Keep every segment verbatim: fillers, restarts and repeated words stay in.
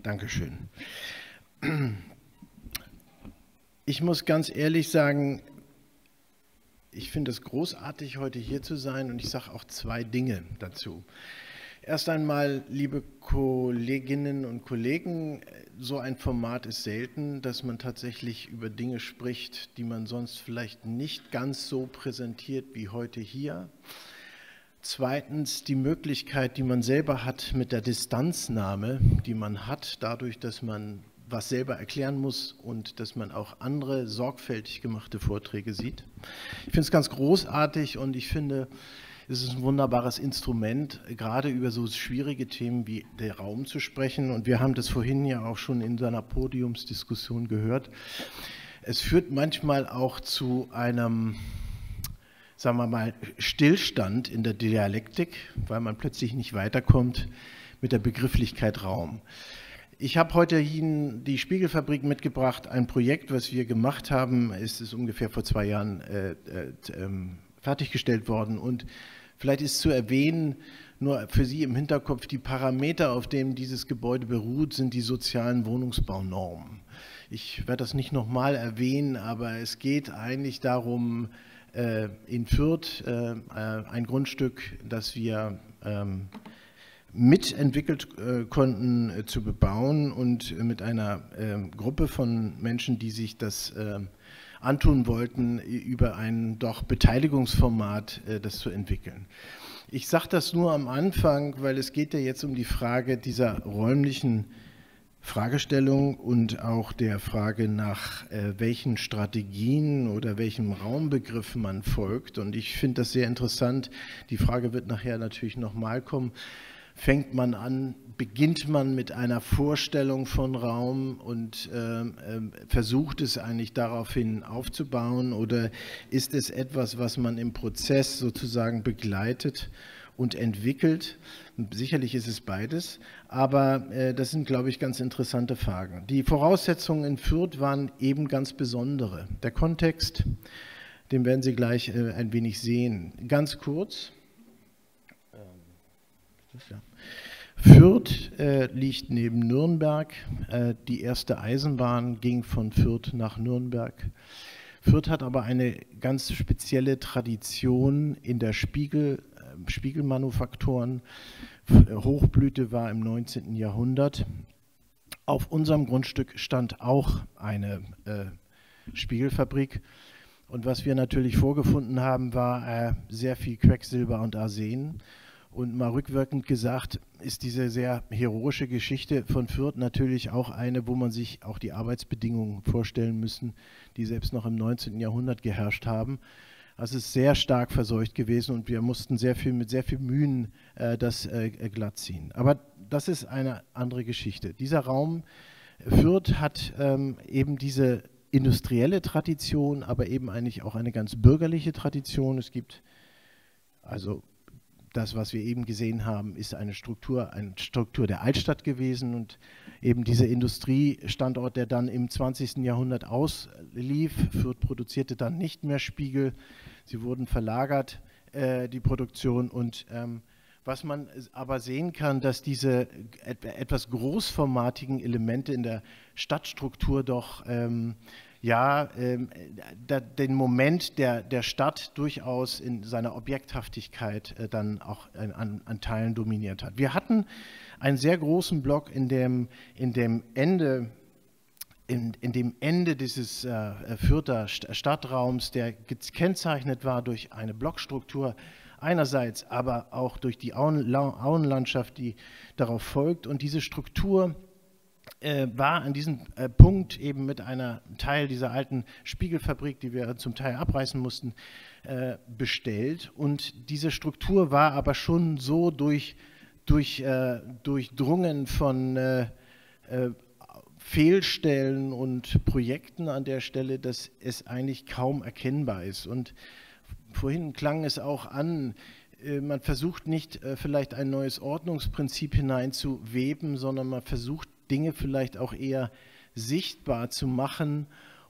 Dankeschön. Ich muss ganz ehrlich sagen, ich finde es großartig, heute hier zu sein, und ich sage auch zwei Dinge dazu. Erst einmal, liebe Kolleginnen und Kollegen, so ein Format ist selten, dass man tatsächlich über Dinge spricht, die man sonst vielleicht nicht ganz so präsentiert wie heute hier. Zweitens die Möglichkeit, die man selber hat mit der Distanznahme, die man hat, dadurch, dass man was selber erklären muss und dass man auch andere sorgfältig gemachte Vorträge sieht. Ich finde es ganz großartig, und ich finde, es ist ein wunderbares Instrument, gerade über so schwierige Themen wie der Raum zu sprechen. Und wir haben das vorhin ja auch schon in seiner Podiumsdiskussion gehört. Es führt manchmal auch zu einem, sagen wir mal, Stillstand in der Dialektik, weil man plötzlich nicht weiterkommt mit der Begrifflichkeit Raum. Ich habe heute Ihnen die Spiegelfabrik mitgebracht, ein Projekt, was wir gemacht haben. Es ist ungefähr vor zwei Jahren äh, äh, fertiggestellt worden, und vielleicht ist zu erwähnen, nur für Sie im Hinterkopf, die Parameter, auf denen dieses Gebäude beruht, sind die sozialen Wohnungsbaunormen. Ich werde das nicht nochmal erwähnen, aber es geht eigentlich darum, äh, in Fürth äh, ein Grundstück, das wir ähm, mitentwickelt äh, konnten, äh, zu bebauen, und mit einer äh, Gruppe von Menschen, die sich das äh, antun wollten, über ein doch Beteiligungsformat äh, das zu entwickeln. Ich sage das nur am Anfang, weil es geht ja jetzt um die Frage dieser räumlichen Fragestellung und auch der Frage nach äh, welchen Strategien oder welchem Raumbegriff man folgt. Und ich finde das sehr interessant. Die Frage wird nachher natürlich nochmal kommen. Fängt man an, beginnt man mit einer Vorstellung von Raum und äh, äh, versucht es eigentlich daraufhin aufzubauen, oder ist es etwas, was man im Prozess sozusagen begleitet und entwickelt? Sicherlich ist es beides, aber äh, das sind, glaube ich, ganz interessante Fragen. Die Voraussetzungen in Fürth waren eben ganz besondere. Der Kontext, den werden Sie gleich äh, ein wenig sehen. Ganz kurz. Ja. Fürth äh, liegt neben Nürnberg. Äh, die erste Eisenbahn ging von Fürth nach Nürnberg. Fürth hat aber eine ganz spezielle Tradition in der Spiegel, äh, Spiegelmanufakturen. Hochblüte war im neunzehnten Jahrhundert. Auf unserem Grundstück stand auch eine äh, Spiegelfabrik. Und was wir natürlich vorgefunden haben, war äh, sehr viel Quecksilber und Arsen. Und mal rückwirkend gesagt, ist diese sehr heroische Geschichte von Fürth natürlich auch eine, wo man sich auch die Arbeitsbedingungen vorstellen müssen, die selbst noch im neunzehnten Jahrhundert geherrscht haben. Es ist sehr stark verseucht gewesen, und wir mussten sehr viel, mit sehr viel Mühen äh, das äh, glatt ziehen. Aber das ist eine andere Geschichte. Dieser Raum Fürth hat ähm, eben diese industrielle Tradition, aber eben eigentlich auch eine ganz bürgerliche Tradition. Es gibt also das, was wir eben gesehen haben, ist eine Struktur, eine Struktur der Altstadt gewesen, und eben dieser Industriestandort, der dann im zwanzigsten Jahrhundert auslief. Fürth produzierte dann nicht mehr Spiegel, sie wurden verlagert, äh, die Produktion. Und ähm, was man aber sehen kann, dass diese et etwas großformatigen Elemente in der Stadtstruktur doch ähm, ja, ähm, da, den Moment der, der Stadt durchaus in seiner Objekthaftigkeit äh, dann auch an, an Teilen dominiert hat. Wir hatten einen sehr großen Block, in dem, in dem Ende, in, in dem Ende dieses äh, Fürther Stadtraums, der gekennzeichnet war durch eine Blockstruktur einerseits, aber auch durch die Auen, Auenlandschaft, die darauf folgt. Und diese Struktur Äh, war an diesem äh, Punkt eben mit einer Teil dieser alten Spiegelfabrik, die wir zum Teil abreißen mussten, äh, bestellt. Und diese Struktur war aber schon so durch, durch, äh, durchdrungen von äh, äh, Fehlstellen und Projekten an der Stelle, dass es eigentlich kaum erkennbar ist. Und vorhin klang es auch an, äh, man versucht nicht äh, vielleicht ein neues Ordnungsprinzip hineinzuweben, sondern man versucht Dinge vielleicht auch eher sichtbar zu machen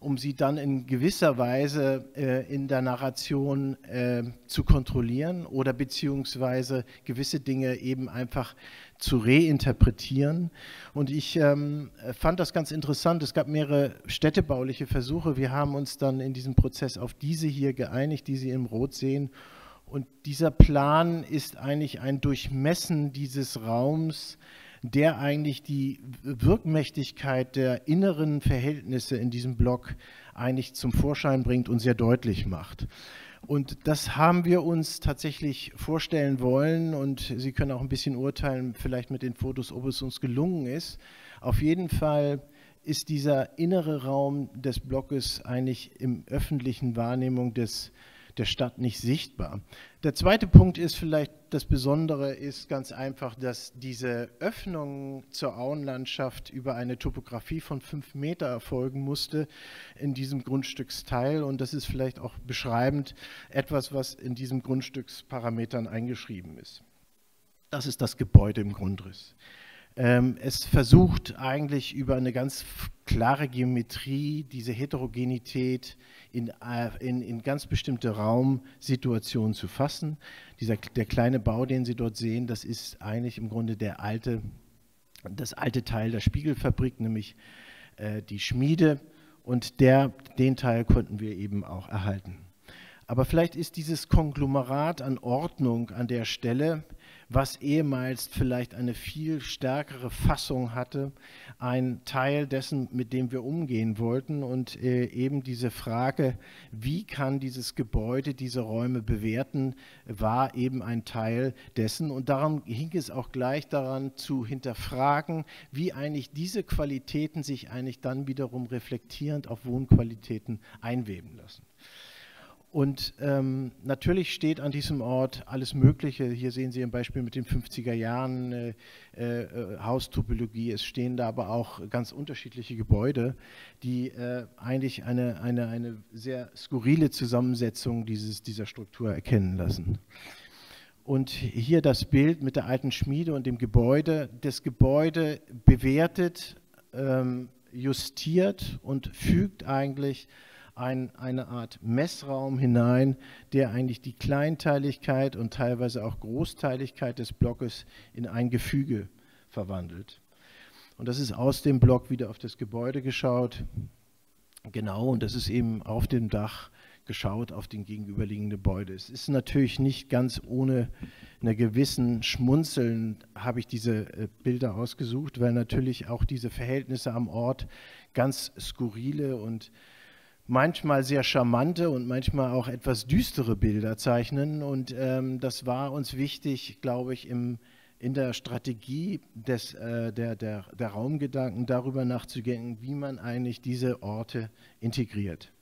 um sie dann in gewisser Weise äh, in der Narration äh, zu kontrollieren oder beziehungsweise gewisse Dinge eben einfach zu reinterpretieren. Und ich ähm, fand das ganz interessant. Es gab mehrere städtebauliche Versuche. Wir haben uns dann in diesem Prozess auf diese hier geeinigt, die Sie im Rot sehen. Und dieser Plan ist eigentlich ein Durchmessen dieses Raums, der eigentlich die Wirkmächtigkeit der inneren Verhältnisse in diesem Block eigentlich zum Vorschein bringt und sehr deutlich macht. Und das haben wir uns tatsächlich vorstellen wollen und Sie können auch ein bisschen urteilen, vielleicht mit den Fotos, ob es uns gelungen ist. Auf jeden Fall ist dieser innere Raum des Blockes eigentlich im öffentlichen Wahrnehmung des der Stadt nicht sichtbar. Der zweite Punkt ist vielleicht, das Besondere ist ganz einfach, dass diese Öffnung zur Auenlandschaft über eine Topografie von fünf Meter erfolgen musste in diesem Grundstücksteil und das ist vielleicht auch beschreibend etwas, was in diesen Grundstücksparametern eingeschrieben ist. Das ist das Gebäude im Grundriss. Es versucht eigentlich über eine ganz klare Geometrie diese Heterogenität in, in, in ganz bestimmte Raumsituationen zu fassen. Dieser, der kleine Bau, den Sie dort sehen, das ist eigentlich im Grunde der alte, das alte Teil der Spiegelfabrik, nämlich äh, die Schmiede und der, den Teil konnten wir eben auch erhalten. Aber vielleicht ist dieses Konglomerat an Ordnung an der Stelle, was ehemals vielleicht eine viel stärkere Fassung hatte, ein Teil dessen, mit dem wir umgehen wollten und äh, eben diese Frage, wie kann dieses Gebäude diese Räume bewerten, war eben ein Teil dessen und darum hing es auch gleich daran zu hinterfragen, wie eigentlich diese Qualitäten sich eigentlich dann wiederum reflektierend auf Wohnqualitäten einweben lassen. Und ähm, natürlich steht an diesem Ort alles Mögliche. Hier sehen Sie ein Beispiel mit den fünfziger Jahren äh, äh, Haustopologie. Es stehen da aber auch ganz unterschiedliche Gebäude, die äh, eigentlich eine, eine, eine sehr skurrile Zusammensetzung dieses, dieser Struktur erkennen lassen. Und hier das Bild mit der alten Schmiede und dem Gebäude. Das Gebäude bewertet, ähm, justiert und fügt eigentlich Ein, eine Art Messraum hinein, der eigentlich die Kleinteiligkeit und teilweise auch Großteiligkeit des Blockes in ein Gefüge verwandelt. Und das ist aus dem Block wieder auf das Gebäude geschaut. Genau, und das ist eben auf dem Dach geschaut auf den gegenüberliegenden Gebäude. Es ist natürlich nicht ganz ohne einer gewissen Schmunzeln habe ich diese Bilder ausgesucht, weil natürlich auch diese Verhältnisse am Ort ganz skurrile und manchmal sehr charmante und manchmal auch etwas düstere Bilder zeichnen und ähm, das war uns wichtig, glaube ich, im, in der Strategie des, äh, der, der, der Raumgedanken darüber nachzudenken, wie man eigentlich diese Orte integriert.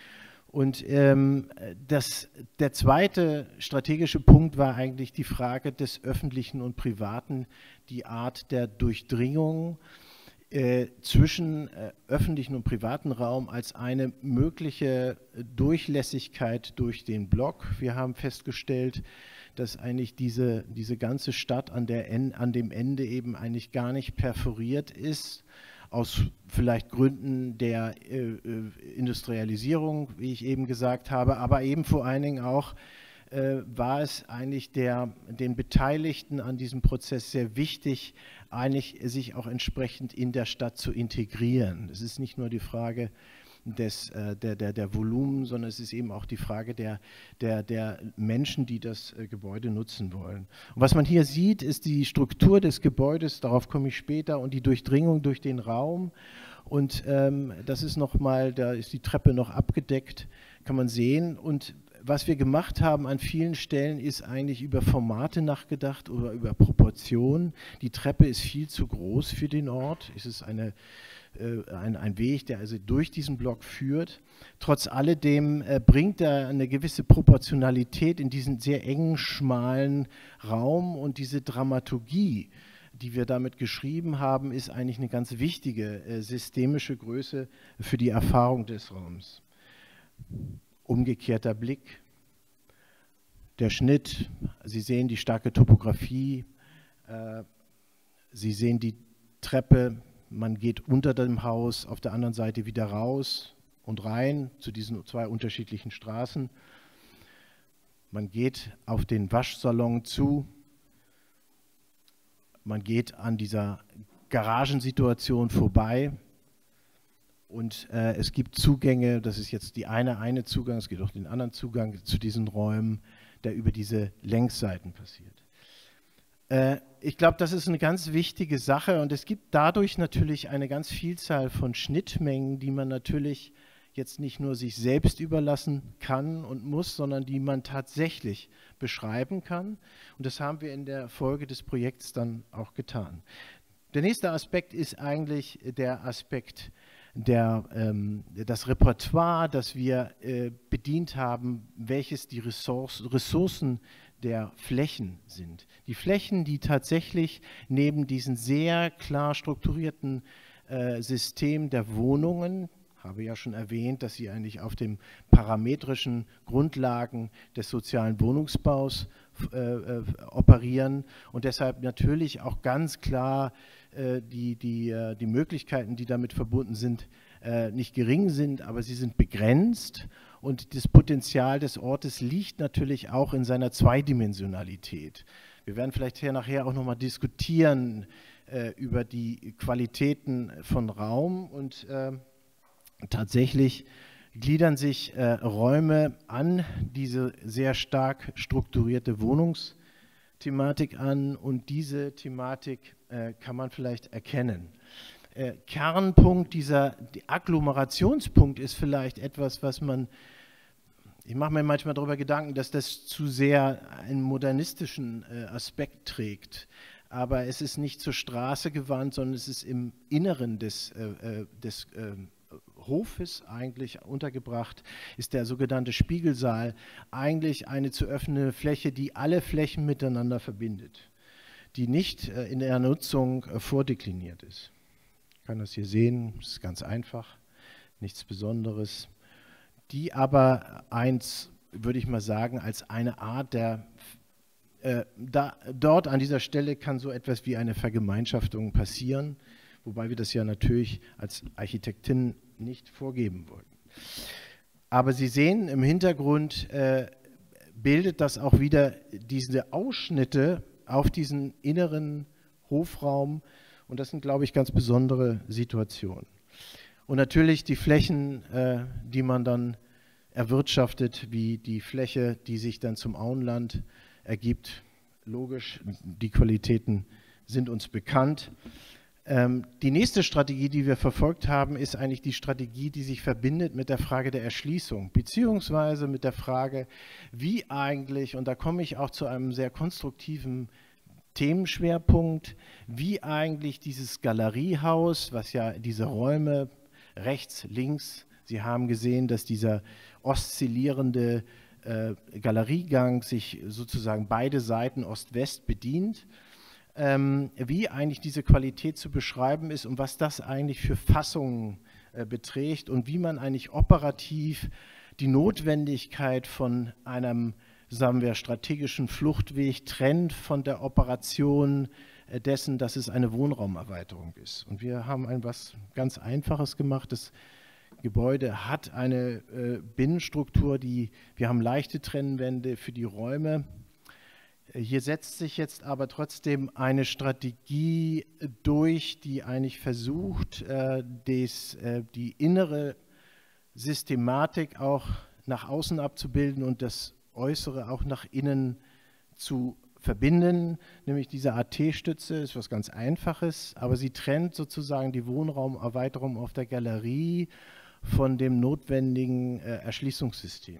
Und ähm, das, der zweite strategische Punkt war eigentlich die Frage des Öffentlichen und Privaten, die Art der Durchdringung Äh, zwischen äh, öffentlichen und privaten Raum als eine mögliche Durchlässigkeit durch den Block. Wir haben festgestellt, dass eigentlich diese, diese ganze Stadt an, der, an dem Ende eben eigentlich gar nicht perforiert ist, aus vielleicht Gründen der äh, Industrialisierung, wie ich eben gesagt habe, aber eben vor allen Dingen auch war es eigentlich der, den Beteiligten an diesem Prozess sehr wichtig, eigentlich sich auch entsprechend in der Stadt zu integrieren. Es ist nicht nur die Frage des, der, der, der Volumen, sondern es ist eben auch die Frage der, der, der Menschen, die das Gebäude nutzen wollen. Und was man hier sieht, ist die Struktur des Gebäudes, darauf komme ich später, und die Durchdringung durch den Raum. Und ähm, das ist nochmal, da ist die Treppe noch abgedeckt, kann man sehen. Und was wir gemacht haben an vielen Stellen ist eigentlich über Formate nachgedacht oder über Proportionen. Die Treppe ist viel zu groß für den Ort. Es ist eine, äh, ein, ein Weg, der also durch diesen Block führt. Trotz alledem äh, bringt er eine gewisse Proportionalität in diesen sehr engen, schmalen Raum und diese Dramaturgie, die wir damit geschrieben haben, ist eigentlich eine ganz wichtige äh, systemische Größe für die Erfahrung des Raums. Umgekehrter Blick, der Schnitt, Sie sehen die starke Topografie, äh, Sie sehen die Treppe, man geht unter dem Haus, auf der anderen Seite wieder raus, und rein zu diesen zwei unterschiedlichen Straßen. Man geht auf den Waschsalon zu, man geht an dieser Garagensituation vorbei und äh, es gibt Zugänge, das ist jetzt die eine, eine Zugang, es gibt auch den anderen Zugang zu diesen Räumen, der über diese Längsseiten passiert. Äh, ich glaube, das ist eine ganz wichtige Sache und es gibt dadurch natürlich eine ganz Vielzahl von Schnittmengen, die man natürlich jetzt nicht nur sich selbst überlassen kann und muss, sondern die man tatsächlich beschreiben kann. Und das haben wir in der Folge des Projekts dann auch getan. Der nächste Aspekt ist eigentlich der Aspekt, der, ähm, das Repertoire, das wir äh, bedient haben, welches die Ressource, Ressourcen der Flächen sind. Die Flächen, die tatsächlich neben diesem sehr klar strukturierten äh, System der Wohnungen, habe ja schon erwähnt, dass sie eigentlich auf den parametrischen Grundlagen des sozialen Wohnungsbaus äh, äh, operieren und deshalb natürlich auch ganz klar äh, die, die, äh, die Möglichkeiten, die damit verbunden sind, äh, nicht gering sind, aber sie sind begrenzt und das Potenzial des Ortes liegt natürlich auch in seiner Zweidimensionalität. Wir werden vielleicht hier nachher auch nochmal diskutieren äh, über die Qualitäten von Raum und äh, tatsächlich gliedern sich äh, Räume an diese sehr stark strukturierte Wohnungsthematik an und diese Thematik äh, kann man vielleicht erkennen. Äh, Kernpunkt dieser die Agglomerationspunkt ist vielleicht etwas, was man, ich mache mir manchmal darüber Gedanken, dass das zu sehr einen modernistischen äh, Aspekt trägt. Aber es ist nicht zur Straße gewandt, sondern es ist im Inneren des, äh, des äh, Hofes eigentlich untergebracht, ist der sogenannte Spiegelsaal eigentlich eine zu öffnende Fläche, die alle Flächen miteinander verbindet, die nicht äh, in der Nutzung äh, vordekliniert ist. Ich kann das hier sehen, das ist ganz einfach, nichts Besonderes, die aber eins, würde ich mal sagen, als eine Art der äh, da, dort an dieser Stelle kann so etwas wie eine Vergemeinschaftung passieren, wobei wir das ja natürlich als Architektin nicht vorgeben wollten. Aber Sie sehen, im Hintergrund äh, bildet das auch wieder diese Ausschnitte auf diesen inneren Hofraum und das sind, glaube ich, ganz besondere Situationen. Und natürlich die Flächen, äh, die man dann erwirtschaftet, wie die Fläche, die sich dann zum Auenland ergibt. Logisch, die Qualitäten sind uns bekannt. Ähm, die nächste Strategie, die wir verfolgt haben, ist eigentlich die Strategie, die sich verbindet mit der Frage der Erschließung, beziehungsweise mit der Frage, wie eigentlich, und da komme ich auch zu einem sehr konstruktiven Themenschwerpunkt, wie eigentlich dieses Galeriehaus, was ja diese Räume rechts, links, Sie haben gesehen, dass dieser oszillierende äh, Galeriegang sich sozusagen beide Seiten Ost-West bedient, ähm, wie eigentlich diese Qualität zu beschreiben ist und was das eigentlich für Fassungen äh, beträgt und wie man eigentlich operativ die Notwendigkeit von einem, sagen wir, strategischen Fluchtweg trennt von der Operation äh, dessen, dass es eine Wohnraumerweiterung ist. Und wir haben ein was ganz Einfaches gemacht. Das Gebäude hat eine äh, Binnenstruktur, die, wir haben leichte Trennwände für die Räume. Hier setzt sich jetzt aber trotzdem eine Strategie durch, die eigentlich versucht, äh, des, äh, die innere Systematik auch nach außen abzubilden und das Äußere auch nach innen zu verbinden, nämlich diese A T-Stütze ist was ganz Einfaches, aber sie trennt sozusagen die Wohnraumerweiterung auf der Galerie von dem notwendigen äh, Erschließungssystem.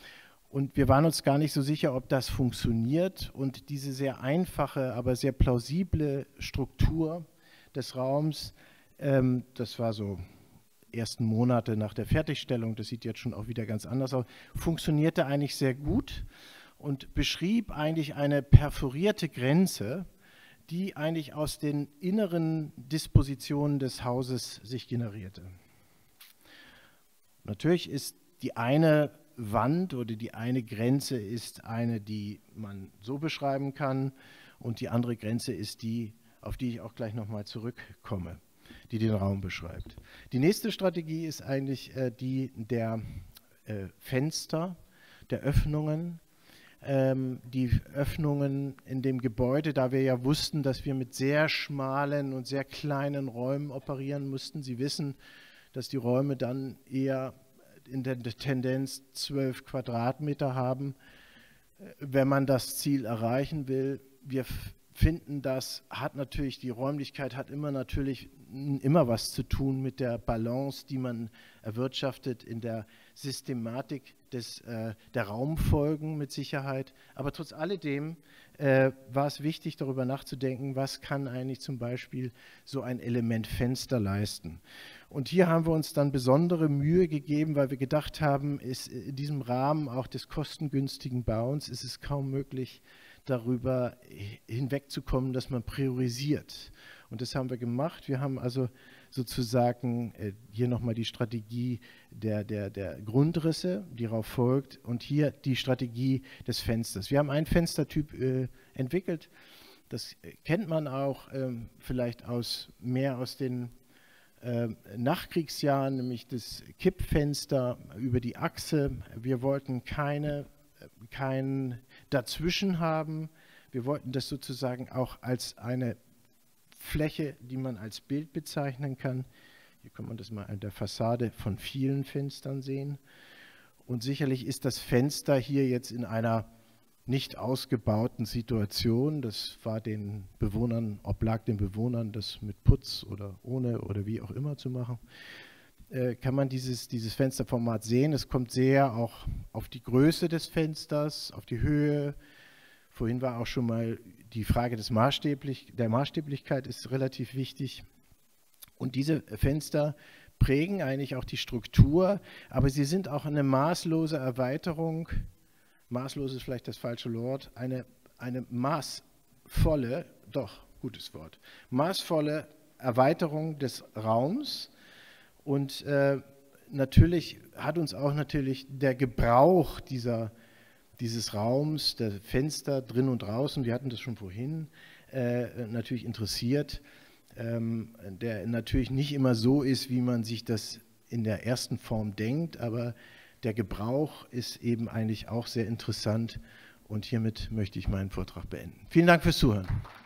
Und wir waren uns gar nicht so sicher, ob das funktioniert und diese sehr einfache, aber sehr plausible Struktur des Raums, ähm, das war so ersten Monate nach der Fertigstellung, das sieht jetzt schon auch wieder ganz anders aus, funktionierte eigentlich sehr gut und beschrieb eigentlich eine perforierte Grenze, die eigentlich aus den inneren Dispositionen des Hauses sich generierte. Natürlich ist die eine Wand oder die eine Grenze ist eine, die man so beschreiben kann und die andere Grenze ist die, auf die ich auch gleich nochmal zurückkomme. die den Raum beschreibt. Die nächste Strategie ist eigentlich äh, die der äh, Fenster, der Öffnungen. Ähm, die Öffnungen in dem Gebäude, da wir ja wussten, dass wir mit sehr schmalen und sehr kleinen Räumen operieren mussten. Sie wissen, dass die Räume dann eher in der Tendenz zwölf Quadratmeter haben, wenn man das Ziel erreichen will. Wir finden, das hat natürlich, die Räumlichkeit hat immer natürlich immer was zu tun mit der Balance, die man erwirtschaftet in der Systematik des, äh, der Raumfolgen mit Sicherheit. Aber trotz alledem äh, war es wichtig, darüber nachzudenken, was kann eigentlich zum Beispiel so ein Element Fenster leisten. Und hier haben wir uns dann besondere Mühe gegeben, weil wir gedacht haben, ist in diesem Rahmen auch des kostengünstigen Bauens ist es kaum möglich, darüber hinwegzukommen, dass man priorisiert. Und das haben wir gemacht. Wir haben also sozusagen äh, hier nochmal die Strategie der, der, der Grundrisse, die darauf folgt, und hier die Strategie des Fensters. Wir haben einen Fenstertyp äh, entwickelt, das kennt man auch ähm, vielleicht aus, mehr aus den äh, Nachkriegsjahren, nämlich das Kippfenster über die Achse. Wir wollten keine kein Dazwischen haben. Wir wollten das sozusagen auch als eine Fläche, die man als Bild bezeichnen kann. Hier kann man das mal an der Fassade von vielen Fenstern sehen. Und sicherlich ist das Fenster hier jetzt in einer nicht ausgebauten Situation. Das war den Bewohnern, oblag den Bewohnern, das mit Putz oder ohne oder wie auch immer zu machen. Kann man dieses, dieses Fensterformat sehen. Es kommt sehr auch auf die Größe des Fensters, auf die Höhe. Vorhin war auch schon mal die Frage des Maßstäblich, der Maßstäblichkeit ist relativ wichtig. Und diese Fenster prägen eigentlich auch die Struktur, aber sie sind auch eine maßlose Erweiterung, maßlos ist vielleicht das falsche Wort, eine, eine maßvolle, doch, gutes Wort, maßvolle Erweiterung des Raums. Und äh, natürlich hat uns auch natürlich der Gebrauch dieser, dieses Raums, der Fenster drin und draußen, wir hatten das schon vorhin, äh, natürlich interessiert, ähm, der natürlich nicht immer so ist, wie man sich das in der ersten Form denkt, aber der Gebrauch ist eben eigentlich auch sehr interessant und hiermit möchte ich meinen Vortrag beenden. Vielen Dank fürs Zuhören.